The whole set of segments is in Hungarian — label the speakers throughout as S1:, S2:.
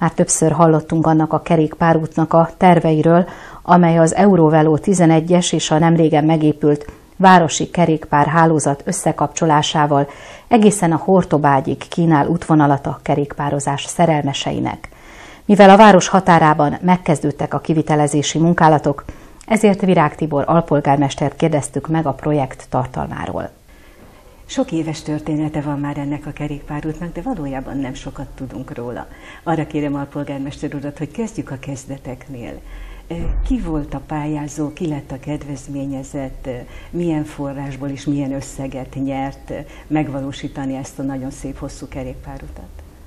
S1: Már többször hallottunk annak a kerékpárútnak a terveiről, amely az Eurovelo 11-es és a nemrégen megépült városi kerékpárhálózat összekapcsolásával egészen a Hortobágyig kínál útvonalat a kerékpározás szerelmeseinek. Mivel a város határában megkezdődtek a kivitelezési munkálatok, ezért Virág Tibor alpolgármestert kérdeztük meg a projekt tartalmáról.
S2: Sok éves története van már ennek a kerékpárútnak, de valójában nem sokat tudunk róla. Arra kérem alpolgármester urat, hogy kezdjük a kezdeteknél. Ki volt a pályázó, ki lett a kedvezményezett, milyen forrásból és milyen összeget nyert megvalósítani ezt a nagyon szép, hosszú kerékpárutat?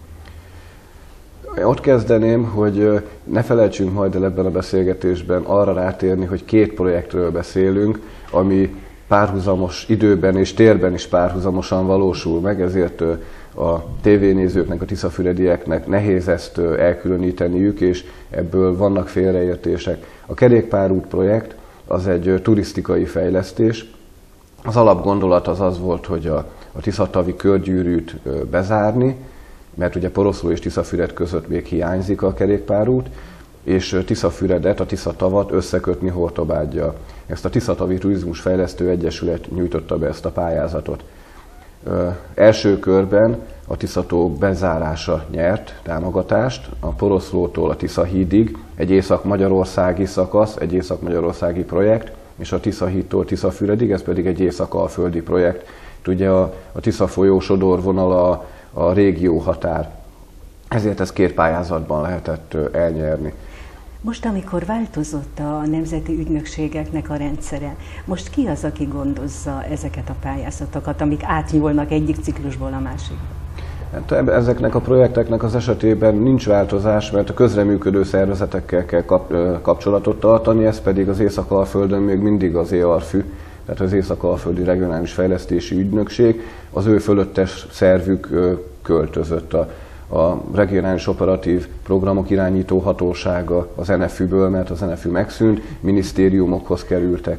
S3: Ott kezdeném, hogy ne felejtsünk majd el ebben a beszélgetésben arra rátérni, hogy két projektről beszélünk, ami párhuzamos időben és térben is párhuzamosan valósul meg, ezért a tévénézőknek, a tiszafüredieknek nehéz ezt elkülöníteniük, és ebből vannak félreértések. A kerékpárút projekt az egy turisztikai fejlesztés. Az alapgondolat az volt, hogy a Tiszatavi körgyűrűt bezárni, mert ugye Poroszló és Tiszafüred között még hiányzik a kerékpárút, és Tiszafüredet, a Tiszatavat összekötni Hortobággyal. Ezt a Tiszatavi Turizmus Fejlesztő Egyesület nyújtotta be ezt a pályázatot. Első körben a Tiszató bezárása nyert támogatást, a Poroszlótól a Tiszahídig, egy észak-magyarországi szakasz, egy észak-magyarországi projekt, és a Tiszahídtól Tiszafüredig, ez pedig egy észak-alföldi projekt. Ugye a Tisza folyó sodorvonala a régió határ. Ezért ezt két pályázatban lehetett elnyerni.
S2: Most, amikor változott a nemzeti ügynökségeknek a rendszere, most ki az, aki gondozza ezeket a pályázatokat, amik átnyúlnak egyik ciklusból a másikba?
S3: Hát ezeknek a projekteknek az esetében nincs változás, mert a közreműködő szervezetekkel kell kapcsolatot tartani, ez pedig az Észak-Alföldön még mindig az EARFÜ, tehát az Észak-Alföldi Regionális Fejlesztési Ügynökség, az ő fölöttes szervük költözött. A regionális operatív programok irányító hatósága az NFÜ-ből, mert az NFÜ megszűnt, minisztériumokhoz kerültek.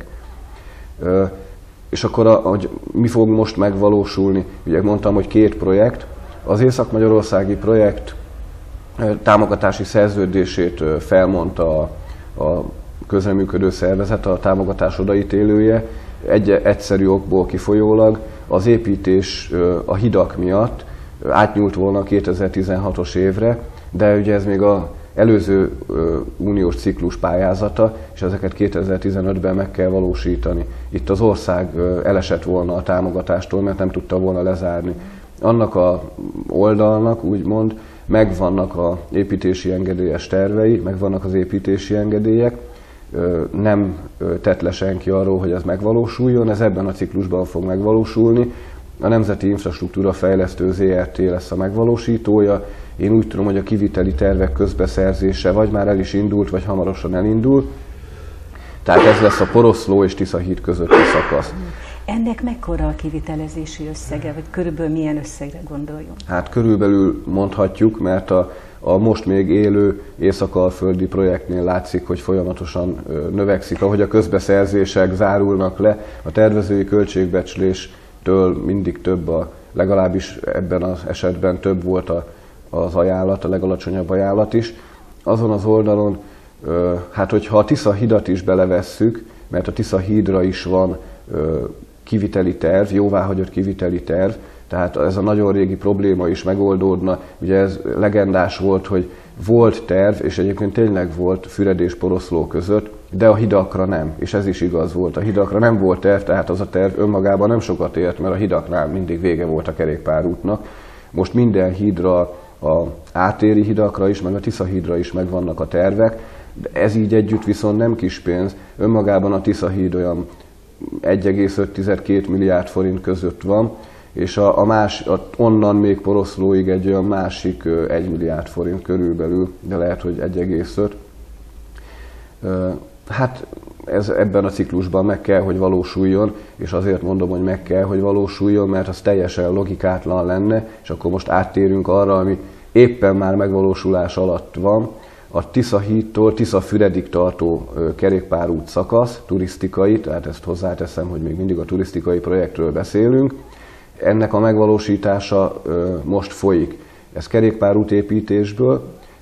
S3: És akkor, hogy mi fog most megvalósulni? Ugye mondtam, hogy két projekt. Az észak-magyarországi projekt támogatási szerződését felmondta a közreműködő szervezet, a támogatás odaítélője, egy egyszerű okból kifolyólag az építés a hidak miatt átnyúlt volna a 2016-os évre, de ugye ez még az előző uniós ciklus pályázata, és ezeket 2015-ben meg kell valósítani. Itt az ország elesett volna a támogatástól, mert nem tudta volna lezárni. Annak a oldalnak úgymond megvannak az építési engedélyes tervei, megvannak az építési engedélyek, nem tett le senki arról, hogy ez megvalósuljon, ez ebben a ciklusban fog megvalósulni. A Nemzeti Infrastruktúra Fejlesztő ZRT lesz a megvalósítója. Én úgy tudom, hogy a kiviteli tervek közbeszerzése vagy már el is indult, vagy hamarosan elindul. Tehát ez lesz a Poroszló és Tiszahíd közötti szakasz.
S2: Ennek mekkora a kivitelezési összege, vagy körülbelül milyen összegre gondoljunk? Hát
S3: körülbelül mondhatjuk, mert a most még élő észak-alföldi projektnél látszik, hogy folyamatosan növekszik, ahogy a közbeszerzések zárulnak le, a tervezői költségbecsléstől mindig több, legalábbis ebben az esetben több volt az ajánlat, a legalacsonyabb ajánlat is. Azon az oldalon, hát hogyha a Tiszahidat is belevesszük, mert a Tiszahídra is van kiviteli terv, jóváhagyott kiviteli terv, tehát ez a nagyon régi probléma is megoldódna. Ugye ez legendás volt, hogy volt terv, és egyébként tényleg volt Füred és Poroszló között, de a hidakra nem, és ez is igaz volt. A hidakra nem volt terv, tehát az a terv önmagában nem sokat ért, mert a hidaknál mindig vége volt a kerékpárútnak. Most minden hídra, a átéri hidakra is, meg a Tiszahídra is megvannak a tervek, de ez így együtt viszont nem kis pénz. Önmagában a Tiszahíd olyan 1,5-2 milliárd forint között van, és onnan még Poroszlóig egy olyan másik 1 milliárd forint körülbelül, de lehet, hogy 1,5. Hát ez ebben a ciklusban meg kell, hogy valósuljon, és azért mondom, hogy meg kell, hogy valósuljon, mert az teljesen logikátlan lenne, és akkor most áttérünk arra, ami éppen már megvalósulás alatt van. A Tiszahídtól Tiszafüredig tartó kerékpárút szakasz, turisztikai, tehát ezt hozzáteszem, hogy még mindig a turisztikai projektről beszélünk. Ennek a megvalósítása most folyik. Ez kerékpárút építésből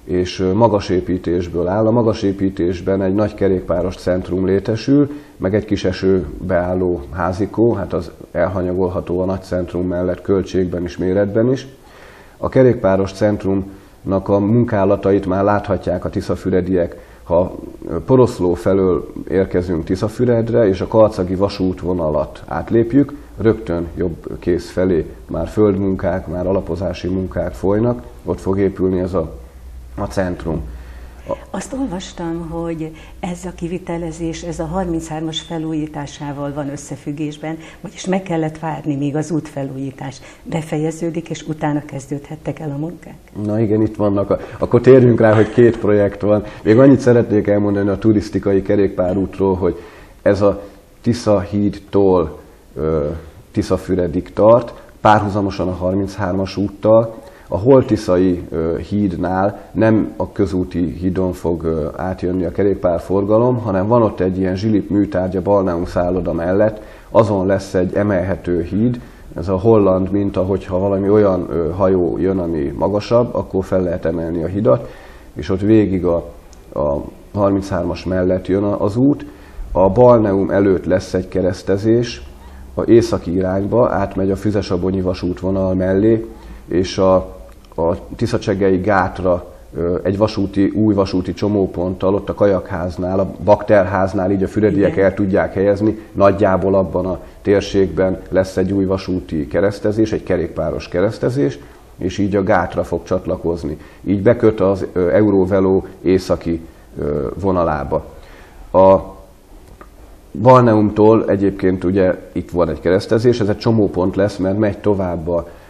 S3: és magasépítésből áll. A magasépítésben egy nagy kerékpáros centrum létesül, meg egy kis esőbe álló házikó, hát az elhanyagolható a nagy centrum mellett költségben is, méretben is. A kerékpáros centrumnak a munkálatait már láthatják a tiszafürediek, ha Poroszló felől érkezünk Tiszafüredre, és a karcagi vasútvonalat átlépjük, rögtön jobb kész felé már földmunkák, már alapozási munkák folynak, ott fog épülni ez a centrum.
S2: Azt olvastam, hogy ez a kivitelezés, ez a 33-as felújításával van összefüggésben, vagyis meg kellett várni, míg az útfelújítás befejeződik, és utána kezdődhettek el a munkák?
S3: Na igen, itt vannak. Akkor térjünk rá, hogy 2 projekt van. Még annyit szeretnék elmondani a turisztikai kerékpárútról, hogy ez a Tisza hídtól Tiszafüredig tart, párhuzamosan a 33-as úttal. A Holtiszai hídnál nem a közúti hídon fog átjönni a kerékpárforgalom, hanem van ott egy ilyen zsilip műtárgya Balneum szálloda mellett, azon lesz egy emelhető híd, ez a holland minta, hogyha valami olyan hajó jön, ami magasabb, akkor fel lehet emelni a hidat, és ott végig a 33-as mellett jön az út. A Balneum előtt lesz egy keresztezés, a északi irányba átmegy a Füzesabonyi vasútvonal mellé, és a Tiszacsegei gátra egy új vasúti csomóponttal, ott a kajakháznál, a bakterháznál, így a fürediek el tudják helyezni, nagyjából abban a térségben lesz egy új vasúti keresztezés, egy kerékpáros keresztezés, és így a gátra fog csatlakozni. Így beköt az Eurovelo északi vonalába. A Balneumtól egyébként ugye itt van egy keresztezés, ez egy csomópont lesz, mert megy tovább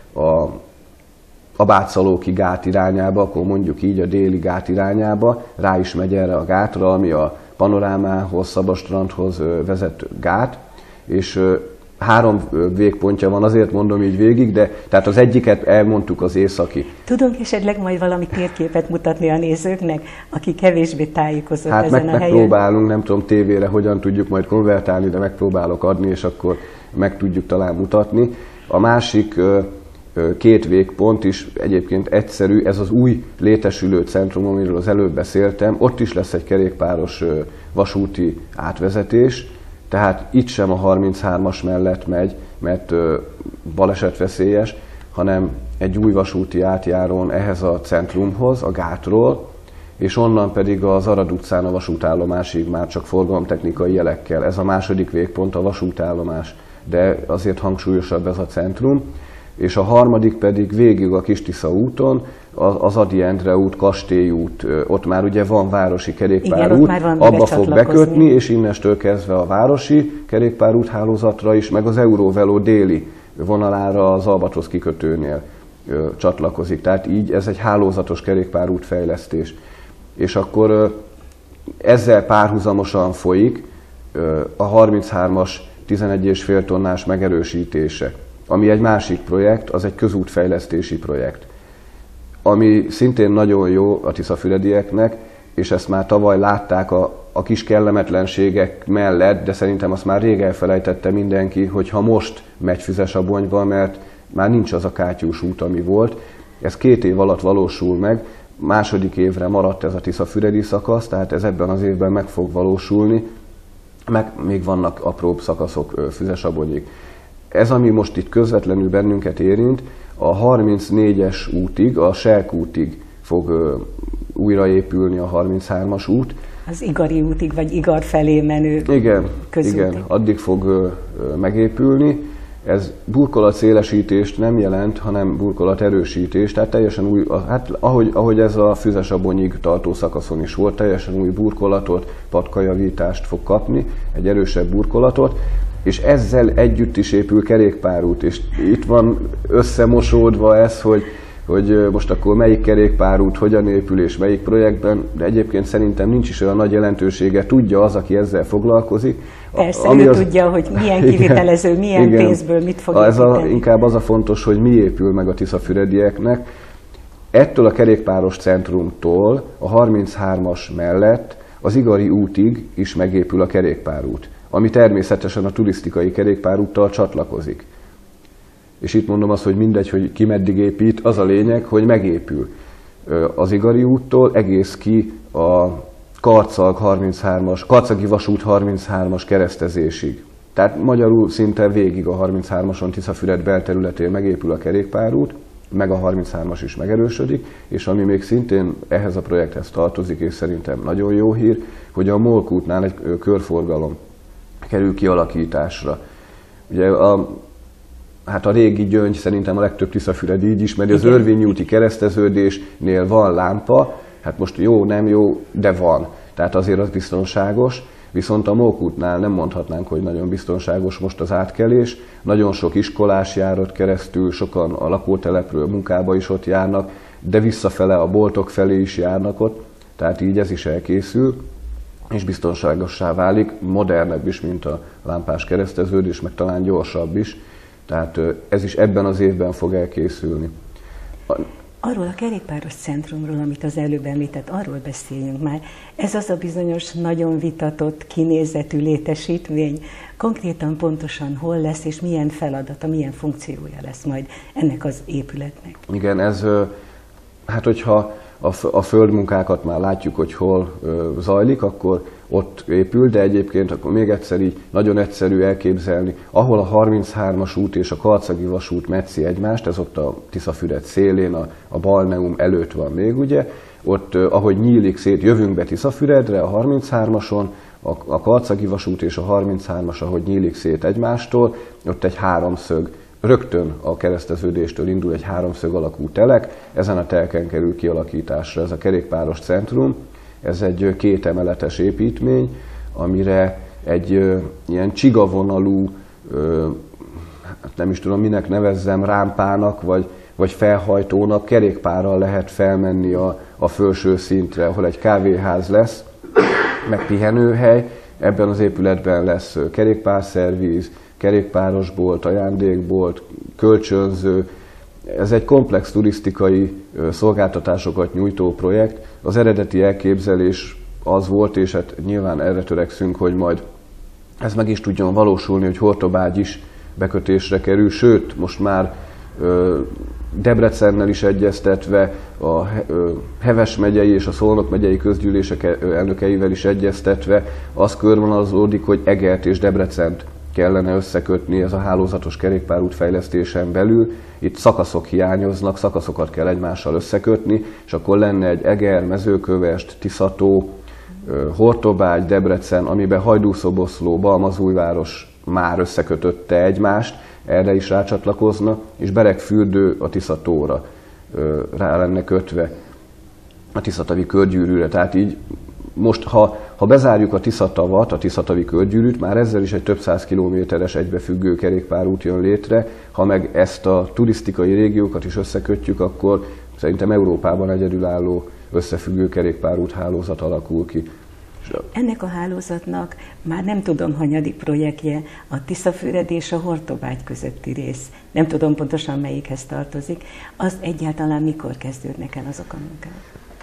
S3: a Bátszalóki gát irányába, akkor mondjuk így a déli gát irányába, rá is megy erre a gátra, ami a Panorámához, Szabastrandhoz vezet gát, és 3 végpontja van, azért mondom így végig, de tehát az egyiket elmondtuk, az északi.
S2: Tudunk esetleg majd valami térképet mutatni a nézőknek, aki kevésbé tájékozott
S3: hát
S2: ezen a helyen?
S3: Megpróbálunk, nem tudom tévére hogyan tudjuk majd konvertálni, de megpróbálok adni, és akkor meg tudjuk talán mutatni. A másik 2 végpont is egyébként egyszerű, ez az új létesülő centrum, amiről az előbb beszéltem, ott is lesz egy kerékpáros vasúti átvezetés, tehát itt sem a 33-as mellett megy, mert balesetveszélyes, hanem egy új vasúti átjárón ehhez a centrumhoz, a gátról, és onnan pedig az Arad utcán a vasútállomásig már csak forgalomtechnikai jelekkel. Ez a második végpont, a vasútállomás, de azért hangsúlyosabb ez a centrum. És a harmadik pedig végig a Kis-Tisza úton, az Ady Endre út, Kastély út, ott már ugye van városi kerékpárút, abba fog bekötni, és innestől kezdve a városi kerékpárút hálózatra is, meg az Eurovelo déli vonalára az Albatrosz kikötőnél csatlakozik. Tehát így ez egy hálózatos kerékpárút fejlesztés. És akkor ezzel párhuzamosan folyik a 33-as 11,5 tonnás megerősítése, ami egy másik projekt, az egy közútfejlesztési projekt, ami szintén nagyon jó a tiszafüredieknek, és ezt már tavaly látták a kis kellemetlenségek mellett, de szerintem azt már rég elfelejtette mindenki, hogy ha most megy Füzesabonyba, mert már nincs az a kátyús út, ami volt. Ez 2 év alatt valósul meg, második évre maradt ez a tiszafüredi szakasz, tehát ez ebben az évben meg fog valósulni, meg még vannak apróbb szakaszok Füzesabonyig. Ez, ami most itt közvetlenül bennünket érint, a 34-es útig, a Selk útig fog újraépülni a 33-as út.
S2: Az Igari útig, vagy Igar felé menő közútig.
S3: Igen, addig fog megépülni. Ez burkolatszélesítést nem jelent, hanem burkolaterősítést, tehát teljesen új, hát ahogy ez a Füzesabonyig tartó szakaszon is volt, teljesen új burkolatot, patkajavítást fog kapni, egy erősebb burkolatot, és ezzel együtt is épül kerékpárút, és itt van összemosódva ez, hogy most akkor melyik kerékpárút hogyan épül és melyik projektben, de egyébként szerintem nincs is olyan nagy jelentősége, tudja az, aki ezzel foglalkozik.
S2: Persze, ő tudja, hogy milyen kivitelező, milyen pénzből mit fog építeni.
S3: Inkább az a fontos, hogy mi épül meg a tiszafüredieknek. Ettől a kerékpáros centrumtól a 33-as mellett az Igari útig is megépül a kerékpárút, ami természetesen a turisztikai kerékpárúttal csatlakozik. És itt mondom azt, hogy mindegy, hogy ki meddig épít, az a lényeg, hogy megépül. az Igari úttól egész ki a Karcagi vasút 33-as keresztezésig. Tehát magyarul szinte végig a 33-ason Tiszafüred belterületén megépül a kerékpárút, meg a 33-as is megerősödik, és ami még szintén ehhez a projekthez tartozik, és szerintem nagyon jó hír, hogy a Molk útnál egy körforgalom kerül kialakításra. Ugye hát a régi Gyöngy szerintem a legtöbb Tiszafüred így ismeri, az Örvényi úti kereszteződésnél van lámpa, hát most jó, nem jó, de van. Tehát azért az biztonságos, viszont a Molk útnál nem mondhatnánk, hogy nagyon biztonságos most az átkelés. Nagyon sok iskolás jár ott keresztül, sokan a lakótelepről munkába is ott járnak, de visszafele a boltok felé is járnak ott, tehát így ez is elkészül, és biztonságossá válik, modernebb is, mint a lámpás kereszteződés, meg talán gyorsabb is. Tehát ez is ebben az évben fog elkészülni.
S2: Arról a kerékpáros centrumról, amit az előbb említett, arról beszéljünk már. Ez az a bizonyos, nagyon vitatott, kinézetű létesítmény. Konkrétan pontosan hol lesz, és milyen feladata, milyen funkciója lesz majd ennek az épületnek?
S3: Igen, ez, hát hogyha a földmunkákat már látjuk, hogy hol zajlik, akkor ott épül, de egyébként akkor még egyszer így nagyon egyszerű elképzelni, ahol a 33-as út és a Karcagi vasút metszi egymást, ez ott a Tiszafüred szélén, a Balneum előtt van még, ugye, ott ahogy nyílik szét, jövünk be Tiszafüredre a 33-ason, a Karcagi vasút és a 33-as, ahogy nyílik szét egymástól, ott egy háromszög, rögtön a kereszteződéstől indul egy háromszög alakú telek, ezen a telken kerül kialakításra ez a kerékpáros centrum. Ez egy 2 emeletes építmény, amire egy ilyen csigavonalú, nem is tudom minek nevezzem, rámpának vagy felhajtónak kerékpárral lehet felmenni a felső szintre, ahol egy kávéház lesz, meg pihenőhely. Ebben az épületben lesz kerékpárszervíz, kerékpárosbolt, ajándékbolt, kölcsönző. Ez egy komplex turisztikai szolgáltatásokat nyújtó projekt. Az eredeti elképzelés az volt, és hát nyilván erre törekszünk, hogy majd ez meg is tudjon valósulni, hogy Hortobágy is bekötésre kerül, sőt, most már Debrecennel is egyeztetve, a Heves megyei és a Szolnok megyei közgyűlések elnökeivel is egyeztetve, az körvonalazódik, hogy Egert és Debrecent kellene összekötni ez a hálózatos kerékpárút fejlesztésen belül. Itt szakaszok hiányoznak, szakaszokat kell egymással összekötni, és akkor lenne egy Eger, Mezőkövesd, Tiszató, Hortobágy, Debrecen, amiben Hajdúszoboszló, Balmazújváros már összekötötte egymást, erre is rácsatlakozna, és Beregfürdő a Tiszatóra rá lenne kötve, a Tiszatavi körgyűrűre. Tehát így most, ha bezárjuk a Tiszatavat, a Tiszatavi körgyűrűt, már ezzel is egy több száz kilométeres egybefüggő kerékpárút jön létre. Ha meg ezt a turisztikai régiókat is összekötjük, akkor szerintem Európában egyedülálló összefüggő kerékpárút hálózat alakul ki.
S2: Ennek a hálózatnak már nem tudom, hanyadik projektje a Tiszafüred és a Hortobágy közötti rész. Nem tudom pontosan melyikhez tartozik. Az egyáltalán mikor kezdődnek el azok a munkák?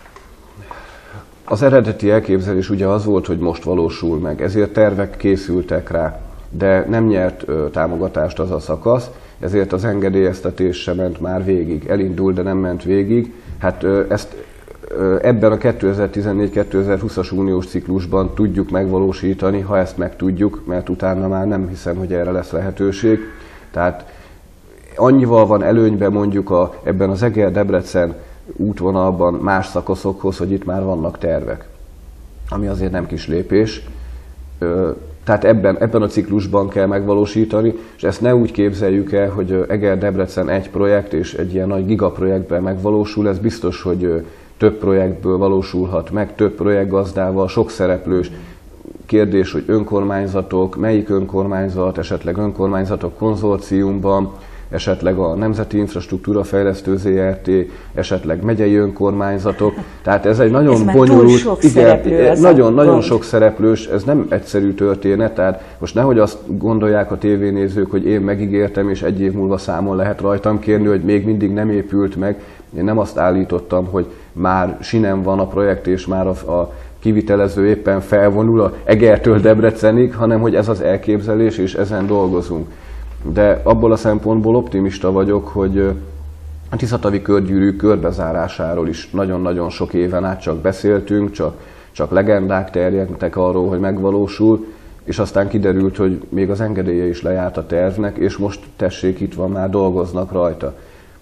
S3: Az eredeti elképzelés ugye az volt, hogy most valósul meg, ezért tervek készültek rá, de nem nyert támogatást az a szakasz, ezért az engedélyeztetés sem ment már végig. Elindult, de nem ment végig. Hát ezt ebben a 2014-2020-as uniós ciklusban tudjuk megvalósítani, ha ezt meg tudjuk, mert utána már nem hiszem, hogy erre lesz lehetőség. Tehát annyival van előnyben mondjuk ebben az Eger-Debrecen útvonalban más szakaszokhoz, hogy itt már vannak tervek, ami azért nem kis lépés. Tehát ebben a ciklusban kell megvalósítani, és ezt ne úgy képzeljük el, hogy Eger-Debrecen egy projekt és egy ilyen nagy gigaprojektben megvalósul, ez biztos, hogy több projektből valósulhat meg, több projektgazdával, sok szereplős. Kérdés, hogy önkormányzatok, melyik önkormányzat, esetleg önkormányzatok konzorciumban, esetleg a Nemzeti Infrastruktúra Fejlesztő ZRT, esetleg megyei önkormányzatok. Tehát ez egy nagyon bonyolult, nagyon sok szereplős, ez nem egyszerű történet, tehát most nehogy azt gondolják a tévénézők, hogy én megígértem, és egy év múlva számon lehet rajtam kérni, hogy még mindig nem épült meg. Én nem azt állítottam, hogy már sinem van a projekt, és már a kivitelező éppen felvonul a Egertől Debrecenig, hanem hogy ez az elképzelés, és ezen dolgozunk. De abból a szempontból optimista vagyok, hogy A Tiszatavi körgyűrű körbezárásáról is nagyon-nagyon sok éven át csak beszéltünk, csak legendák terjedtek arról, hogy megvalósul, és aztán kiderült, hogy még az engedélye is lejárt a tervnek, és most tessék, itt van, már dolgoznak rajta.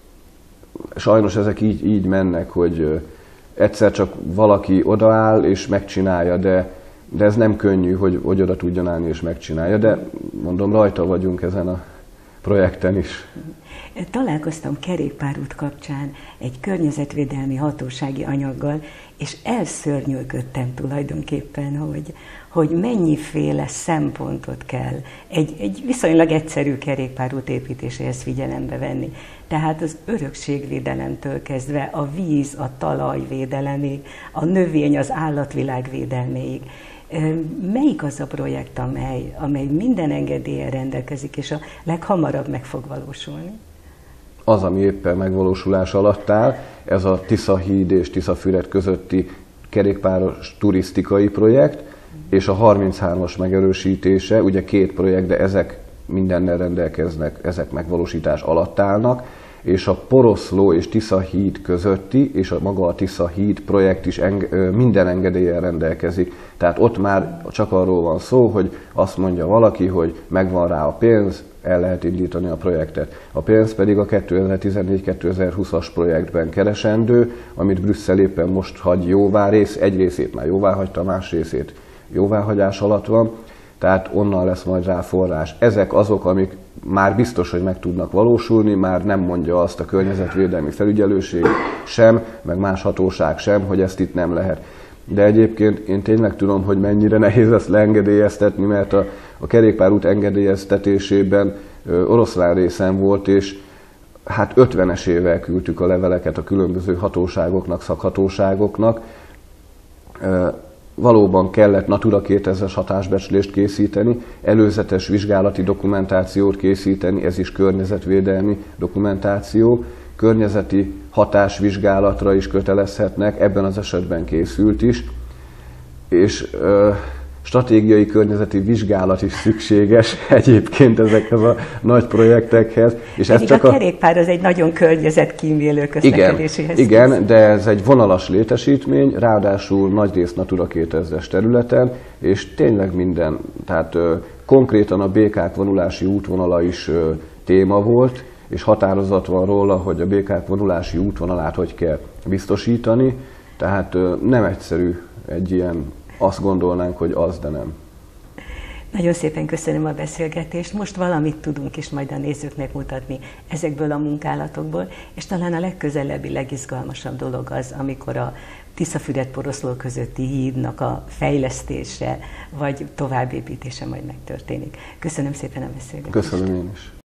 S3: Sajnos ezek így mennek, hogy egyszer csak valaki odaáll és megcsinálja, de ez nem könnyű, hogy oda tudjon állni és megcsinálja, de mondom, rajta vagyunk ezen a projekten is.
S2: Találkoztam kerékpárút kapcsán egy környezetvédelmi hatósági anyaggal, és elszörnyűködtem tulajdonképpen, hogy mennyiféle szempontot kell egy viszonylag egyszerű kerékpárút építéséhez figyelembe venni. Tehát az örökségvédelemtől kezdve a víz, a talajvédelemig, a növény, az állatvilág védelméig. Melyik az a projekt, amely minden engedéllyel rendelkezik, és a leghamarabb meg fog valósulni?
S3: Az, ami éppen megvalósulás alatt áll, ez a Tiszahíd és Tiszafüred közötti kerékpáros turisztikai projekt, és a 33-as megerősítése, ugye 2 projekt, de ezek mindennel rendelkeznek, ezek megvalósítás alatt állnak, és a Poroszló és Tiszahíd közötti, és maga a Tiszahíd projekt is minden engedéllyel rendelkezik. Tehát ott már csak arról van szó, hogy azt mondja valaki, hogy megvan rá a pénz, el lehet indítani a projektet. A pénz pedig a 2014-2020-as projektben keresendő, amit Brüsszel éppen most hagy jóvá, egy részét már jóvá hagyta, más részét jóváhagyás alatt van, tehát onnan lesz majd rá forrás. Ezek azok, amik már biztos, hogy meg tudnak valósulni, már nem mondja azt a környezetvédelmi felügyelőség sem, meg más hatóság sem, hogy ezt itt nem lehet. De egyébként én tényleg tudom, hogy mennyire nehéz ezt leengedélyeztetni, mert a kerékpárút engedélyeztetésében oroszlán részem volt, és hát 50-es évvel küldtük a leveleket a különböző hatóságoknak, szakhatóságoknak. Valóban kellett Natura 2000-es hatásbecslést készíteni, előzetes vizsgálati dokumentációt készíteni, ez is környezetvédelmi dokumentáció, környezeti hatásvizsgálatra is kötelezhetnek, ebben az esetben készült is, és stratégiai környezeti vizsgálat is szükséges egyébként ezekhez a nagy projektekhez. És ez csak
S2: a kerékpár az egy nagyon környezetkímélő közlekedéséhez.
S3: Igen, de ez egy vonalas létesítmény, ráadásul nagyrészt Natura 2000-es területen, és tényleg minden, tehát konkrétan a békák vonulási útvonala is téma volt, és határozat van róla, hogy a békák vonulási útvonalát hogy kell biztosítani, tehát nem egyszerű egy ilyen, azt gondolnánk, hogy az, de nem.
S2: Nagyon szépen köszönöm a beszélgetést. Most valamit tudunk is majd a nézőknek mutatni ezekből a munkálatokból, és talán a legközelebbi, legizgalmasabb dolog az, amikor a Tiszafüred-Poroszló közötti hídnak a fejlesztése vagy továbbépítése majd megtörténik. Köszönöm szépen a beszélgetést.
S3: Köszönöm én is.